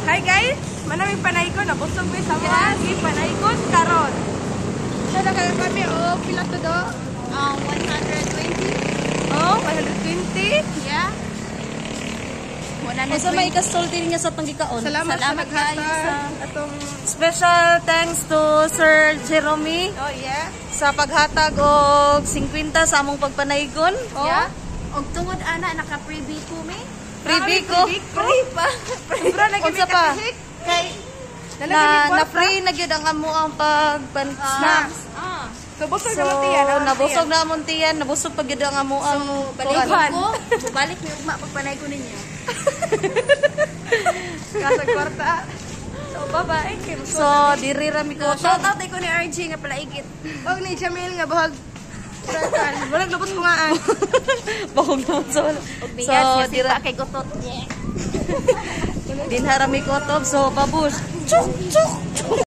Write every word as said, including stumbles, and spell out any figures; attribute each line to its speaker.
Speaker 1: Hi guys, manaming panaygon, nabusog ko sa mga panaygon karon. So nagkaroon kami o pila to do?
Speaker 2: Um, one hundred twenty.
Speaker 1: Oh, one hundred twenty?
Speaker 2: Yeah. one hundred twenty.
Speaker 3: Sa may kasulti niya sa panggikaon.
Speaker 1: Salamat,
Speaker 2: Salamat
Speaker 1: sa naghatag.
Speaker 2: guys.
Speaker 1: Atong
Speaker 3: Special thanks to Sir Jeremy
Speaker 1: oh yeah.
Speaker 3: sa paghatag og fifty sa among pagpanaygon.
Speaker 1: Oh.
Speaker 2: Yeah. Og tungod ana naka-freebie ko mi.
Speaker 3: Freebie ko.
Speaker 2: Free pa.
Speaker 1: Sobra lagi
Speaker 3: Unsa pa?
Speaker 2: Kay
Speaker 3: Na, na free na gyud ang amo ang pagpan snacks.
Speaker 2: ah.
Speaker 1: So busog
Speaker 3: So,
Speaker 1: na tiyan.
Speaker 3: nabusog na amon tiyan, nabusog pag gyud ang amo ang
Speaker 2: Balik
Speaker 3: kuwan.
Speaker 2: ko. Balik mi ugma pagpanay ko ninyo.
Speaker 1: Kasag kwarta. So bye-bye. Kay
Speaker 3: So, diri ra mi ko.
Speaker 2: Shout out ko ni R G nga palaigit.
Speaker 1: Og ni Jamil nga bahag Prakan. Walang lubos ko nga an.
Speaker 3: Bahog na so.
Speaker 2: Og
Speaker 3: So,
Speaker 2: bigas nga
Speaker 3: dira
Speaker 2: sipa kay gutot.
Speaker 3: dinharami ko to. So, babush. Chuk chuk.